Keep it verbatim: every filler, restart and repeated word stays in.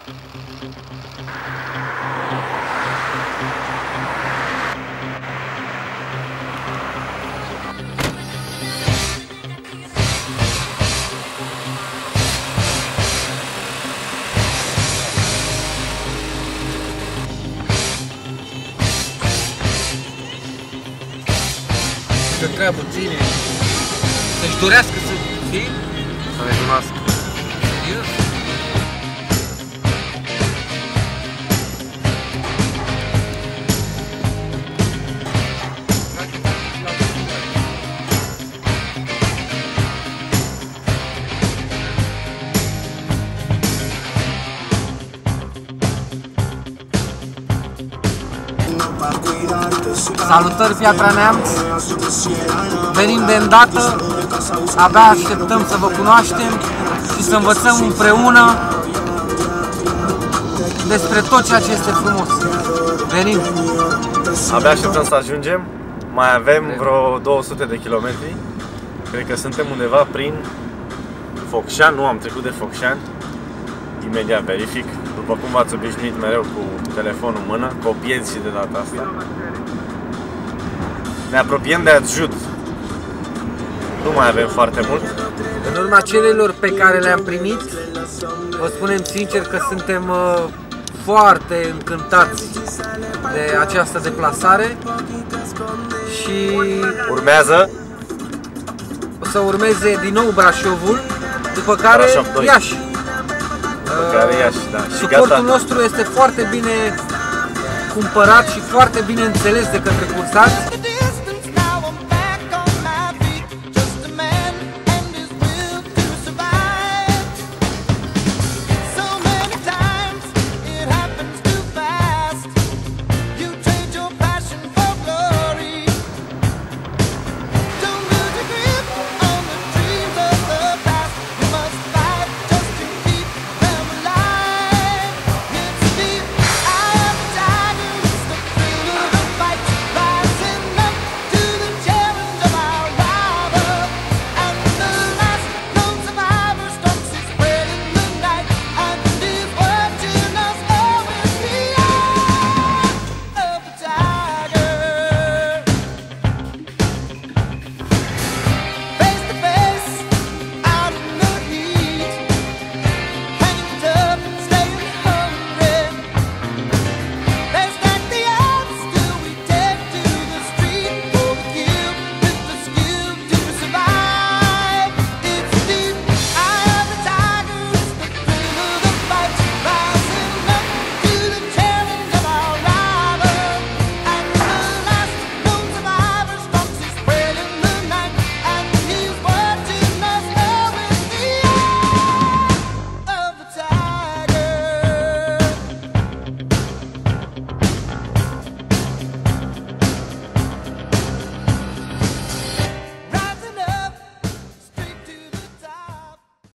Că treabă ține să-și dorească să fie, să ne cunoască. serios. Salutări, Piatra Neamț! Venim de îndată, abia așteptăm să vă cunoaștem și să învățăm împreună despre tot ceea ce este frumos. Venim! Abia așteptăm să ajungem, mai avem vreo două sute de kilometri. Cred că suntem undeva prin Focșani, nu am trecut de Focșani. Imediat verific, după cum v-ați obișnuit mereu cu telefonul în mână, copiez și de data asta. Ne apropiem de Adjut. Nu mai avem foarte mult. În urma cererilor pe care le-am primit, vă spunem sincer că suntem uh, foarte încântați de această deplasare și Urmează o să urmeze din nou Brașovul, după care Brașov doi. Iași. După care Iași, da. Și Suportul gata. nostru este foarte bine cumpărat și foarte bine înțeles de către cursați.